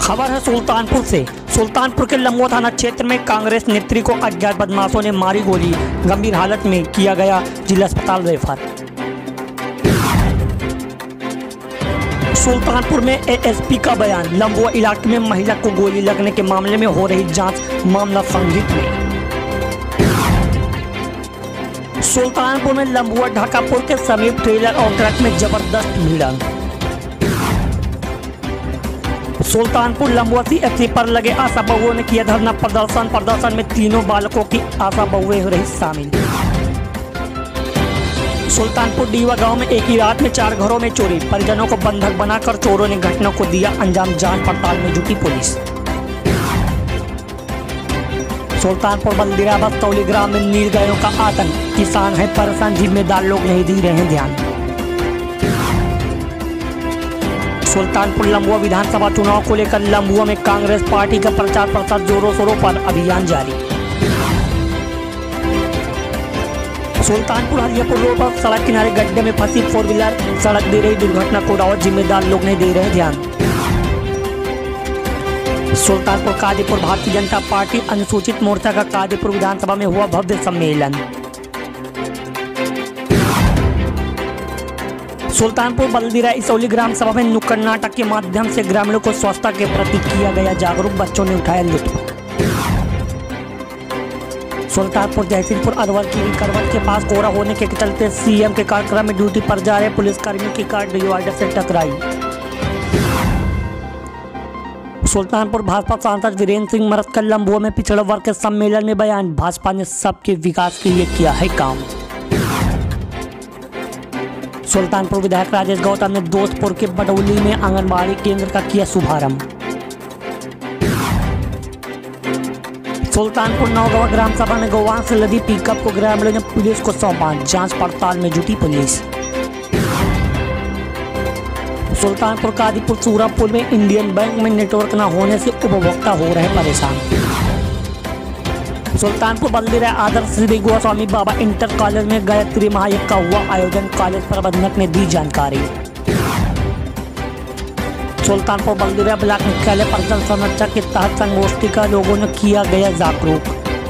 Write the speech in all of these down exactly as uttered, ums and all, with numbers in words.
खबर है सुल्तानपुर से। सुल्तानपुर के लम्बुआ थाना क्षेत्र में कांग्रेस नेत्री को अज्ञात बदमाशों ने मारी गोली, गंभीर हालत में किया गया जिला अस्पताल रेफर। सुल्तानपुर में एएसपी का बयान, लम्बुआ इलाके में महिला को गोली लगने के मामले में हो रही जांच, मामला संदिग्ध में। सुल्तानपुर में लम्बुआ ढाकापुर के समीप ट्रेलर और ट्रक में जबरदस्त भिड़ंत। सुल्तानपुर लम्बुआ सीएचसी पर लगे आशा बहुओं ने किया धरना प्रदर्शन। प्रदर्शन में तीनों बालकों की आशा बहुएं रही शामिल। सुल्तानपुर डीवा गांव में एक ही रात में चार घरों में चोरी, परिजनों को बंधक बनाकर चोरों ने घटना को दिया अंजाम, जांच पड़ताल में जुटी पुलिस। सुल्तानपुर बलदीरा बस्तौली ग्राम में नील गायों का आतंक, किसान है परेशान, जिम्मेदार लोग नहीं दे रहे हैं ध्यान। सुल्तानपुर लम्बुआ विधानसभा चुनाव को लेकर लम्बुआ में कांग्रेस पार्टी का प्रचार प्रसार जोरों शोरों पर, अभियान जारी। सुल्तानपुर हरियापुर रोड पर सड़क किनारे गड्ढे में फंसी फोर व्हीलर, सड़क दे रही दुर्घटना को रावत, जिम्मेदार लोग नहीं दे रहे ध्यान। सुल्तानपुर कादीपुर भारतीय जनता पार्टी अनुसूचित मोर्चा का कादीपुर विधानसभा में हुआ भव्य सम्मेलन। सुल्तानपुर बलदीरा इसौली ग्राम सभा में नुक्कड़ नाटक के माध्यम से ग्रामीणों को स्वच्छता के प्रति किया गया जागरूक, बच्चों ने उठाया लुत्फ। सुल्तानपुर जयसिंहपुर अरवल की करवट के पास कोहरा होने के चलते सीएम के कार्यक्रम में ड्यूटी पर जा रहे पुलिसकर्मियों की कार डिवाइडर से टकराई। सुल्तानपुर भाजपा सांसद वीरेंद्र सिंह मरत का लम्बुआ में पिछड़ा वर्ग के सम्मेलन में बयान, भाजपा ने सबके विकास के लिए किया है काम। सुल्तानपुर विधायक राजेश गौतम ने दोस्तपुर के बडौली में आंगनबाड़ी केंद्र का किया शुभारंभ। सुल्तानपुर नौगवा ग्राम सभा में गौवां से लदी पिकअप को ग्रामीणों ने पुलिस को सौंपा, जांच पड़ताल में जुटी पुलिस। सुल्तानपुर कादीपुर सूरापुर में इंडियन बैंक में नेटवर्क न होने से उपभोक्ता हो रहे परेशान। सुल्तानपुर बलदीरा आदर्श श्री गोस्वामी बाबा इंटर कॉलेज में गायत्री महायज्ञ का हुआ आयोजन, कॉलेज प्रबंधक ने दी जानकारी। सुल्तानपुर बलदीरा ब्लॉक मुख्यालय पर जल संरक्षण के तहत संगोष्ठी का लोगों ने किया गया जागरूक।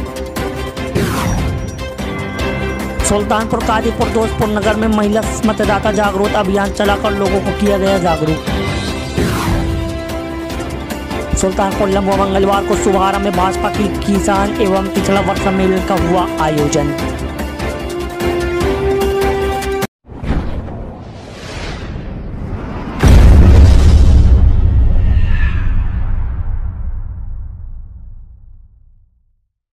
सुल्तानपुर कादीपुर दोस्तपुर नगर में महिला मतदाता जागरूकता अभियान चलाकर लोगों को किया गया जागरूक। सुल्तानपुर लम्बुआ मंगलवार को शुभारंभ में भाजपा की किसान एवं पिछड़ा वर्ग सम्मेलन का हुआ आयोजन।